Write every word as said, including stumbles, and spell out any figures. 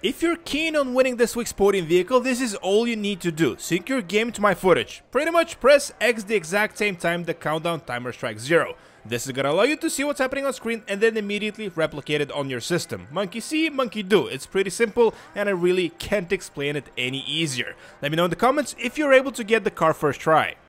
If you're keen on winning this week's podium vehicle, this is all you need to do. Sync your game to my footage. Pretty much press X the exact same time the countdown timer strikes zero. This is gonna allow you to see what's happening on screen and then immediately replicate it on your system. Monkey see, monkey do. It's pretty simple and I really can't explain it any easier. Let me know in the comments if you're able to get the car first try.